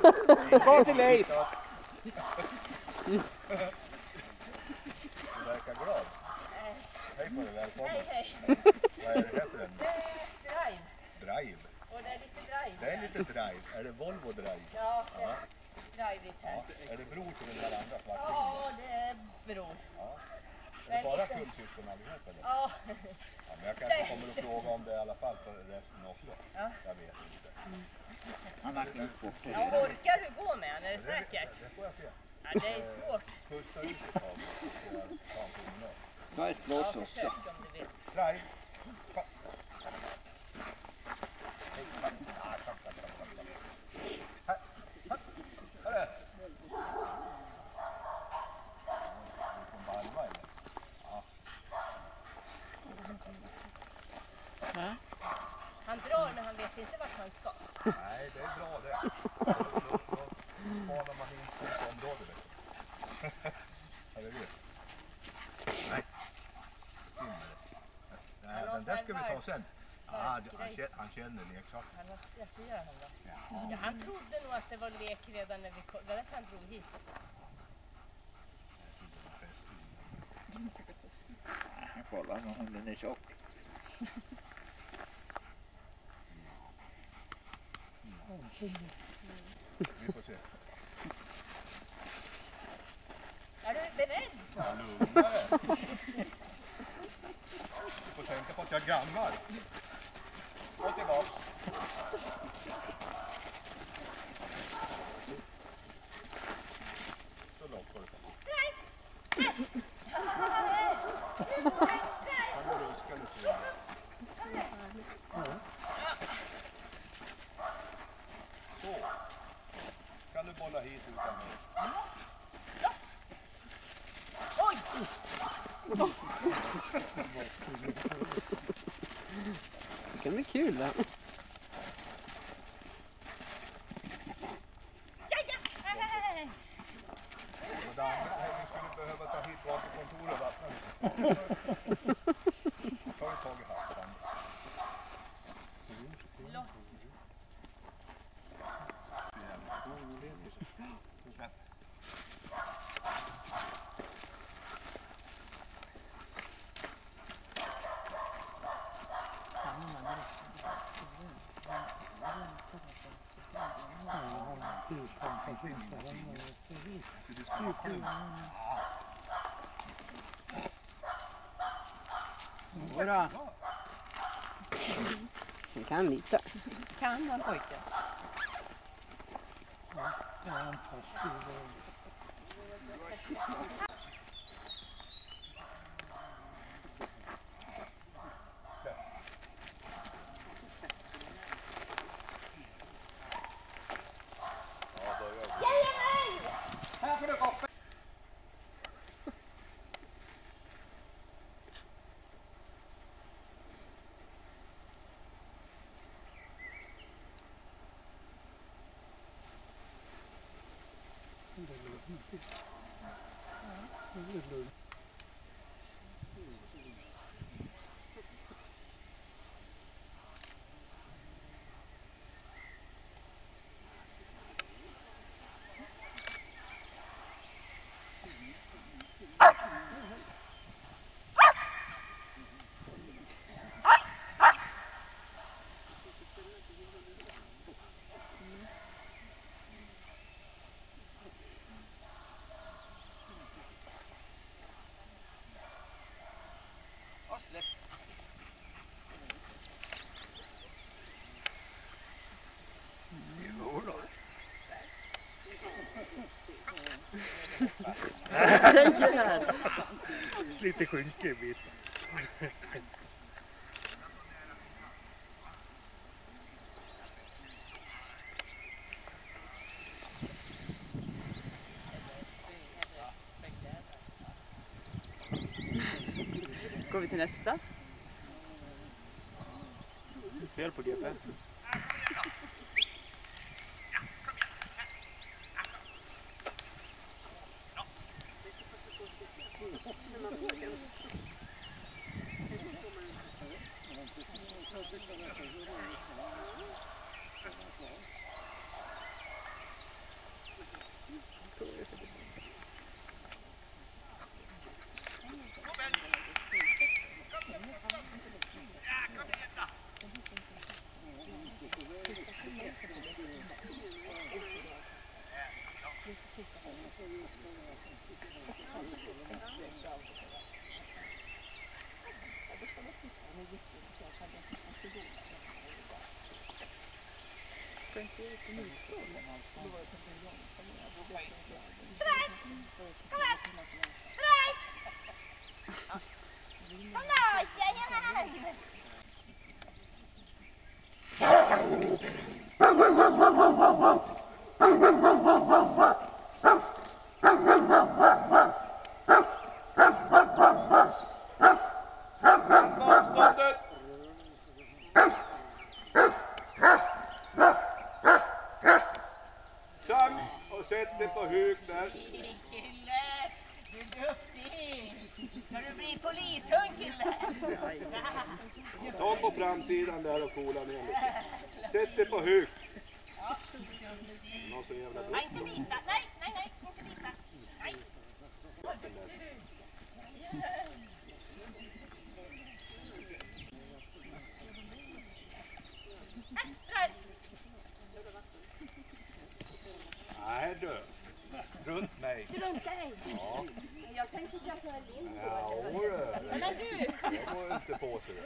Gå till Leif! Du verkar glad. Hej på dig, välkommen. Hej. Vad är det här för en? Drive. Drive? Och det är lite drive. Det är lite drive. Är det Volvo Drive? Ja, det är drive här. Ja. Är det bror till den där andra svartingen? Ja, det är bror. Ja. Är det bara kullsyskon allihop eller? Ja. Ja, men jag kanske kommer att fråga om det i alla fall för resten också. Ja. Jag vet inte. Ja, orkar du gå med den? Är det säkert? Det får jag se. Ja, det är svårt. Pusta ut ett tag. Ta ett slåss Ja, också. försök om du vill. Drive. Kom. Han drar men han vet inte vart han ska. Nej, det är bra det. Då spanar man in på ett område. Eller hur? Nej. Nej, den där ska vi ta sen. Ah, han känner leksaken. Jag ser han då. Ja, han trodde nog att det var lek redan när vi kom. Det var därför han drog hit. Kolla om den är tjock. Vi får se. Är du beredd? Ja, lugnare. Du får tänka på att jag är gammal. Gå tillbaka. Så långt får du komma. Han går ruska lite grann. Så. Kan du bolla hit utan mig? Oj! Det kan bli kul då. Och det andra vi skulle behöva ta hit var till kontoret och vattna lite. Tar vi tag i halsband. Loss. Bra. Jag kan lite. Kan han pojke? Här får du kaffe! Lite skynke i bit. Går vi till nästa? Fel på GPS. sätt dig på huk där. Kille, du är duktig. Ska du bli polishund, kille? Ta på framsidan där och kola ner lite. Sätt dig på huk. Någon så jävla bra. Nej, inte bita. Nej, inte bita. Nej. Nej du. Runt mig. Runt dig. Ja. Jag tänkte köpa en lind. Ja, Men du. det går inte på sig.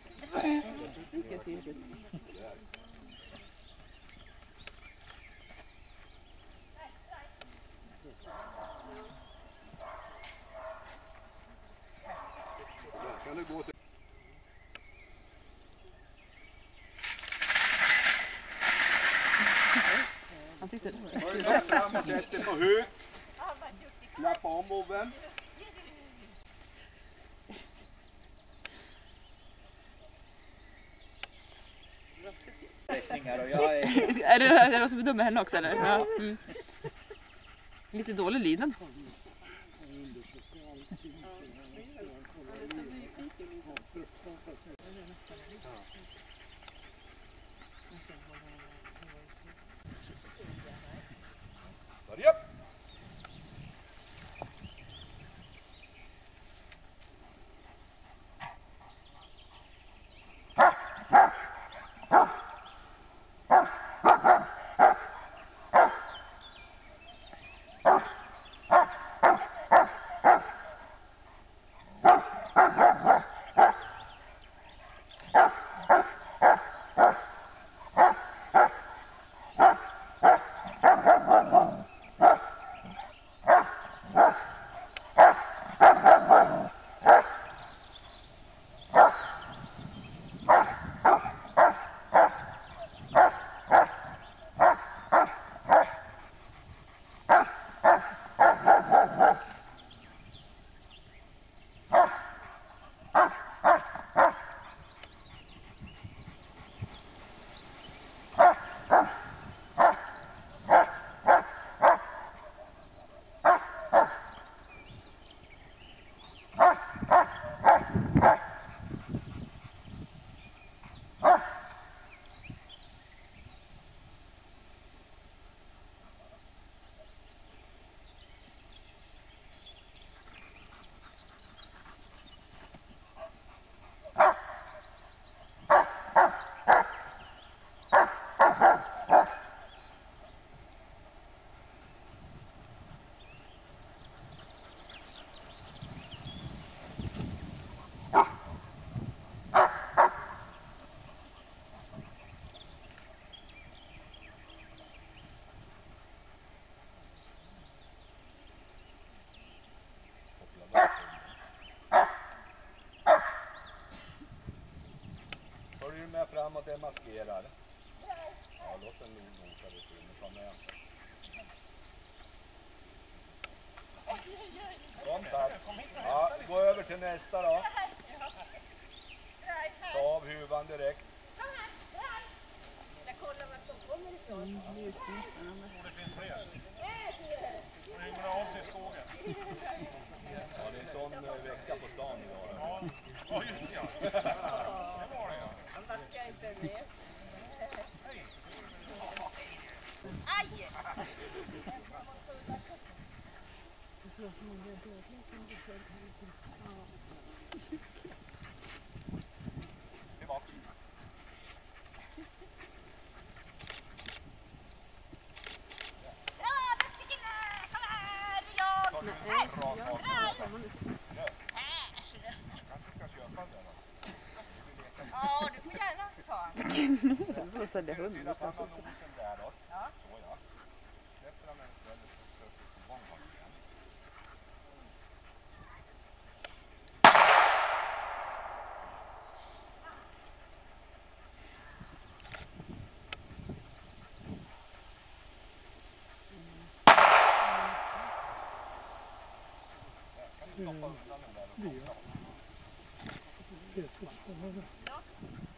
Där kan du gå till... Han tyckte det. Börja fram och sätt dig på huk. Klappa om boven. Teckningar och jag är... Är det någon som är dum med henne också eller? Ja. Mm. Lite dålig liden. Börja! Följer du med framåt, det maskerar. Ja, låt den nog noka det till. Nu kommer jag. Kom tack. Ja, gå över till nästa då. Ta av huvan direkt. Jag kollar vart de kommer ifrån. Ja, det är en sån vecka på stan idag. Ja, just ja. Annars ska jag inte med. Aj! Tillbaka. Bra, duktig kille! Kom här, det är jag! Tar du en bra tag? Äsch, det. Kanske ska köpa den då? Ja, du får gärna ta den. Du får sälja hund. Fylla panna nosen däråt. Ja. Så ja. Släpper han en stund så stöter du igång honom igen. Kan du stoppa undan den där och koppla honom? Det är så spännande. Loss.